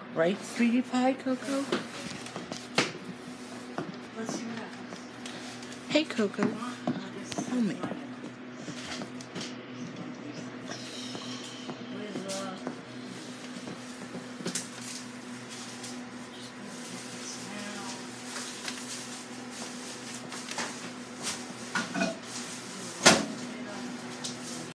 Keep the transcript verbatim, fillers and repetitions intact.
Right, sweetie pie, Coco? Let's see what happens. Hey, Coco. Come on, I'll just- Oh, man.